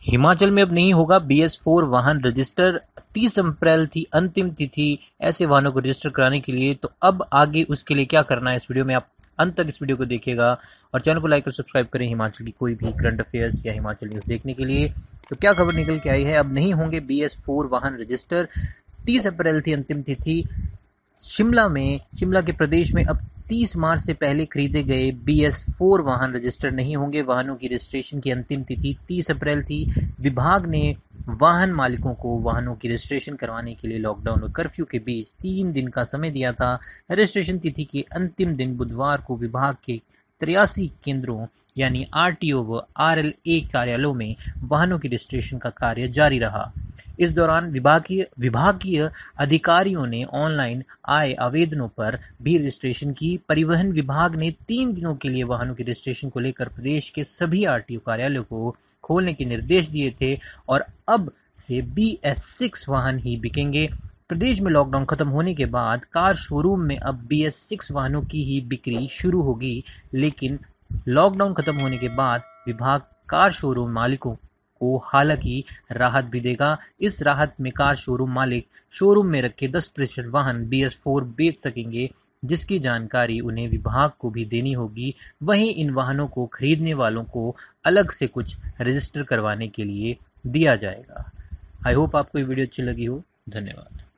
हिमाचल में अब नहीं होगा BS4 वाहन रजिस्टर। 30 अप्रैल थी अंतिम तिथि ऐसे वाहनों को रजिस्टर कराने के लिए। तो अब आगे उसके लिए क्या करना है, इस वीडियो में आप अंत तक इस वीडियो को देखिएगा और चैनल को लाइक और सब्सक्राइब करें हिमाचल की कोई भी करंट अफेयर्स या हिमाचल न्यूज़ देखने के लिए। तो क्या खबर निकल के आई है, अब नहीं होंगे BS4 वाहन रजिस्टर। 30 अप्रैल थी अंतिम तिथि। शिमला के प्रदेश में अब 30 मार्च से पहले खरीदे गए BS4 वाहन रजिस्टर नहीं होंगे। वाहनों की रजिस्ट्रेशन की अंतिम तिथि 30 अप्रैल थी। विभाग ने वाहन मालिकों को वाहनों की रजिस्ट्रेशन करवाने के लिए लॉकडाउन और कर्फ्यू के बीच 3 दिन का समय दिया था। रजिस्ट्रेशन तिथि के अंतिम दिन बुधवार को विभाग के 83 केंद्रों यानी RTO व RLA कार्यालयों में वाहनों की रजिस्ट्रेशन का कार्य जारी रहा। इस दौरान विभागीय अधिकारियों ने ऑनलाइन आए आवेदनों पर भी रजिस्ट्रेशन की। परिवहन विभाग ने 3 दिनों के लिए वाहनों के रजिस्ट्रेशन को लेकर प्रदेश के सभी RTO कार्यालयों को खोलने के निर्देश दिए थे और अब से BS6 वाहन ही बिकेंगे। प्रदेश में लॉकडाउन खत्म होने के बाद कार शोरूम में अब BS6 वाहनों की ही बिक्री शुरू होगी, लेकिन लॉकडाउन खत्म होने के बाद विभाग कार शोरूम मालिकों को हालांकि राहत भी देगा। इस राहत में कार शोरूम मालिक शोरूम में रखे 10% वाहन BS4 बेच सकेंगे, जिसकी जानकारी उन्हें विभाग को भी देनी होगी। वहीं इन वाहनों को खरीदने वालों को अलग से कुछ रजिस्टर करवाने के लिए दिया जाएगा। आई होप आपको ये वीडियो अच्छी लगी हो। धन्यवाद।